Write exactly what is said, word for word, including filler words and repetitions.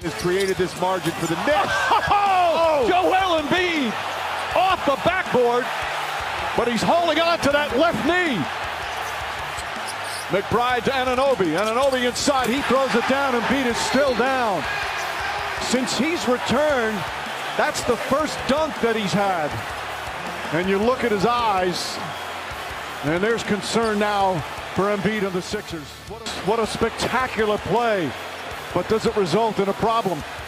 has created this margin for the Knicks. Oh, oh! Joel Embiid off the backboard, but he's holding on to that left knee. McBride to Anunoby. Anunoby inside. He throws it down. Embiid is still down. Since he's returned, that's the first dunk that he's had. And you look at his eyes, and there's concern now for Embiid and the Sixers. What a, what a spectacular play. But does it result in a problem?